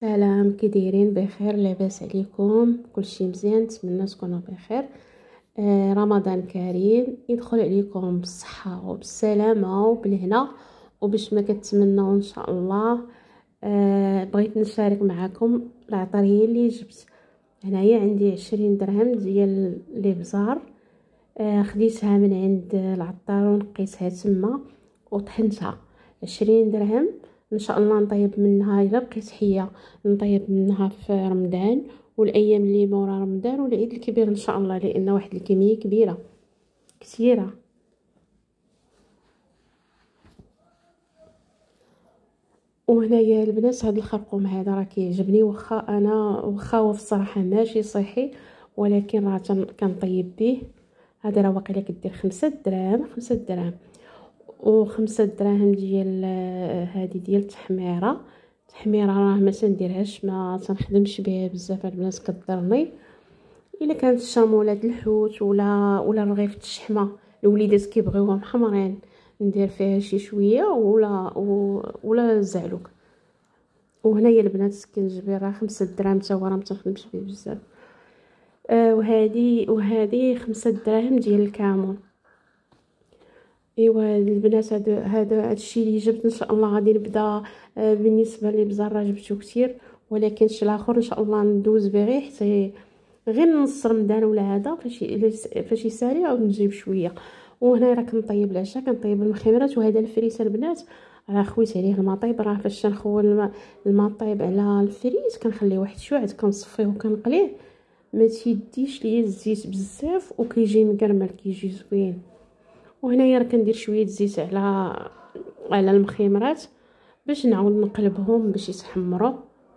سلام، كي دايرين؟ بخير؟ لاباس عليكم؟ كلشي مزيان؟ نتمنى تكونوا بخير. رمضان كريم يدخل عليكم بالصحه وبالسلامه وبالهنا وباش ما كتمنوا ان شاء الله. بغيت نشارك معكم العطريه اللي جبت. هنايا عندي 20 درهم ديال لي بزار. خديتها من عند العطار ونقيتها تما وطحنتها. 20 درهم ان شاء الله نطيب منها الا بقيت حيه، نطيب منها في رمضان والايام اللي مورا رمضان والعيد الكبير ان شاء الله، لان واحد الكميه كبيره كثيره. وهنايا البنات هذا الخرقوم هذا راه كيعجبني، واخا هو في الصراحه ماشي صحي، ولكن راه كنطيب به. هذا راه واقيلا كدير 5 دراهم، 5 دراهم. و5 دراهم ديال هذه ديال التحميره راه ما تنديرهاش، ما تنخدمش بها بزاف البنات، كضرني. الا كانت الشامولات الحوت ولا رغيفه الشحمه الوليدات كيبغيوهم حمرين، ندير فيها شي شويه ولا الزعلوك. وهنايا البنات كنجبر راه 5 دراهم تا هو راه ما تنخدمش به بزاف. وهذه 5 دراهم ديال الكامون. ايوا البنات هذا الشيء اللي جبت ان شاء الله غادي نبدا. بالنسبه لي بزاف راه جبتو كثير، ولكن الشيء الاخر ان شاء الله ندوز به غير نص رمضان ولا هذا فاش يسالي عاود نجيب شويه. وهنا راه كنطيب العشاء، كنطيب المخيمرات. وهذا الفريس البنات راه خويت عليه الماء طايب. راه فاش تنخول الماء طايب على الفريس كنخليه واحد شويه عاد كنصفيه وكنقليه. ما تيديش ليا الزيت بزاف وكيجي مقرمل، كيجي زوين. وهنايا راه كندير شويه زيت على المخيمرات باش نعاود نقلبهم باش يتحمروا.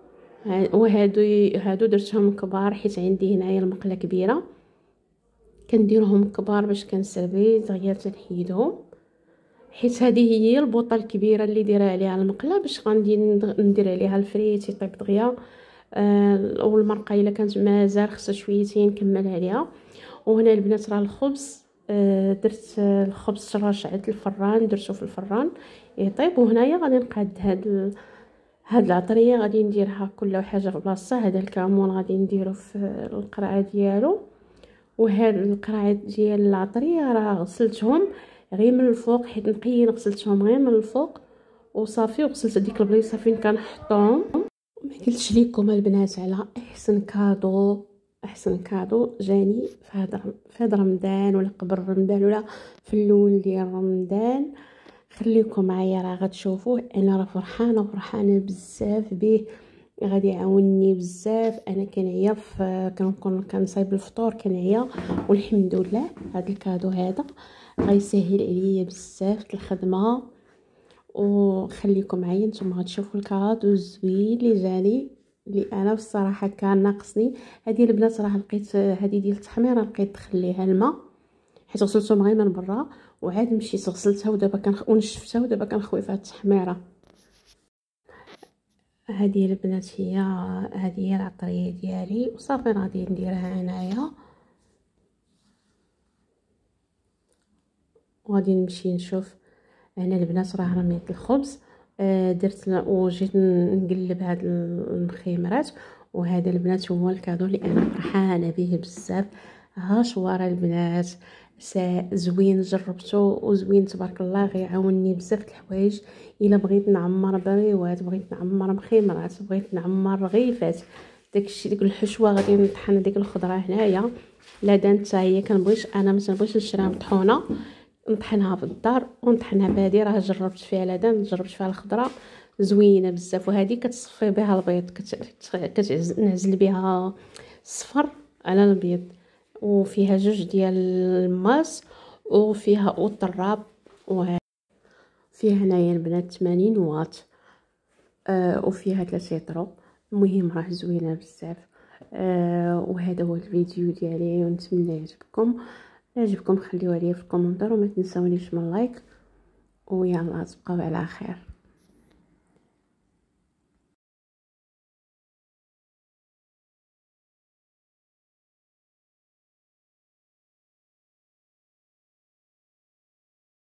هادو درتهم كبار حيت عندي هنايا المقله كبيره، كنديرهم كبار باش كنسربي دغيا تنحيدهم. حيت هذه هي البوطه الكبيره اللي دايره عليها المقله باش غندي ندير عليها الفريت يطيب دغيا. والمرقه الا كانت مازال خصها شويتين نكمل عليها. وهنا البنات راه الخبز، درت الخبز شرشعت الفران، درتو في الفران يطيب. وهنايا غادي نقاد هاد العطريه غادي نديرها كل حاجه في بلاصتها. هذا الكمون غادي نديرو في القرعه ديالو. وهاد القرعه ديال العطريه راه غسلتهم غير من الفوق حيت نقيين، غسلتهم غير من الفوق وصافي. وغسلت ديك البليصه فين كنحطهم. ما قلتش لكم البنات على احسن كادو جاني في هذا رمضان ولا قبل رمضان ولا في الاول ديال رمضان. خليكم معايا راه غتشوفوه. انا راه فرحانه بزاف به، غادي يعاونني بزاف. انا كنعيا كنكون كنصايب الفطور كنعيا، والحمد لله هذا الكادو هذا غيسهل عليا بزاف الخدمه. وخليكم معايا نتوما غتشوفوا الكادو الزوين اللي جاني، اللي انا بصراحه كان ناقصني. هذه البنات راه لقيت هذه ديال التحمير لقيت تخليها الماء حيت غسلتهم غير من برا، وعاد مشيت غسلتها ودابا ونشفتها ودابا كنخوي فيها التحميره. هذه البنات هذه هي العطريه ديالي وصافي غادي نديرها هنايا. وغادي نمشي نشوف هنا البنات راه رميت الخبز. درت وجيت نقلب هاد المخيمرات. وهذا البنات هو الكادو اللي انا فرحانه به بزاف. ها شواره البنات زوين، جربته وزوين تبارك الله. غيعاونني بزاف الحوايج. الا بغيت نعمر بريوات، بغيت نعمر مخيمرات، بغيت نعمر رغيفات، داكشي ديك الحشوه غادي نطحن ديك الخضره هنايا. لا دانت هي كنبغيش انا ما تنبغيش نشريها مطحونه، نطحنها في الدار ونطحنها بهذه. راه جربت فيها لدان، جربت فيها الخضره زوينه بزاف. وهذه كتصفي بها البيض، كتنعزل بها الصفر على البيض. وفيها 2 ديال الماس وفيها الطراب. وفيها هنايا البنات 80 واط. وفيها 3 يطرو. المهم راه زوينه بزاف. وهذا هو الفيديو ديالي ونتمنى يعجبكم. خليوها لي في الكومنتار وما تنساونيش من لايك. ويلا تبقاو على خير.